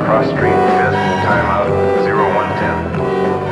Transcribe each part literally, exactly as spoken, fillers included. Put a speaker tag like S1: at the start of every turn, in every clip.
S1: Cross Street, fifth, timeout, zero one ten.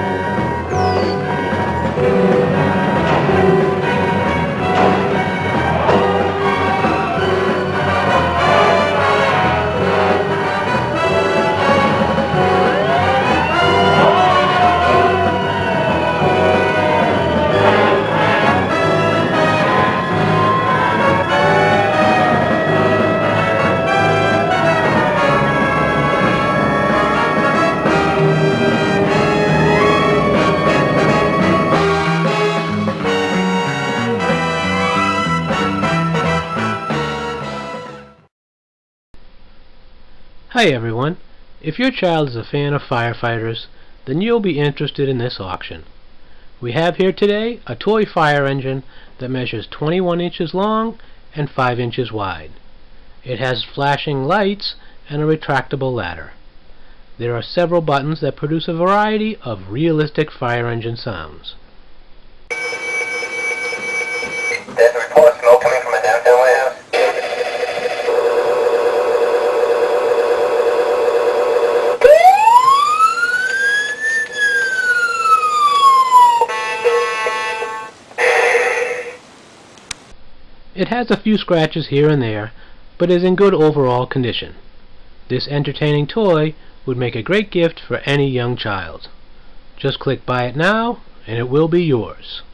S2: Hi everyone, if your child is a fan of firefighters, then you'll be interested in this auction. We have here today a toy fire engine that measures twenty-one inches long and five inches wide. It has flashing lights and a retractable ladder. There are several buttons that produce a variety of realistic fire engine sounds.
S3: There's a report of smoke coming from a downtown warehouse.
S2: It has a few scratches here and there, but is in good overall condition. This entertaining toy would make a great gift for any young child. Just click Buy It Now, and it will be yours.